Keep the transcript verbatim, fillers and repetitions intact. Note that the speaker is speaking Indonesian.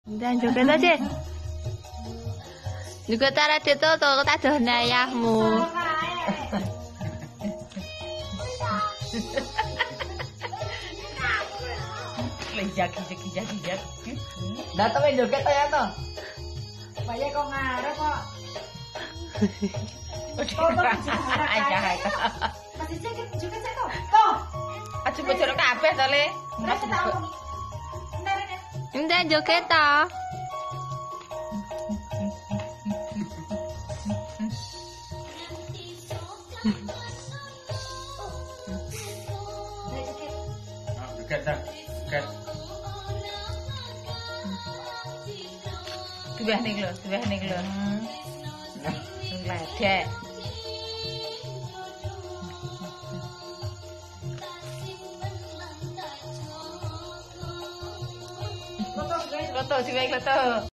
Dan joget aja. Juga cara itu tuh tak dohna ayahmu. Lejak, lejak, lejak, lejak. Datang aja joget ya toh. Banyak kok ngarep kok. Aja hai. Masih joget joget saya kok. Kok. Aja bojone kabeh to, Le. Masih tak omong. Entar ya. Indah joget toh. Joget dah. Joget. Dibah ning lho, dibah ning lho. Ngledek. Loto, loto, sing loto.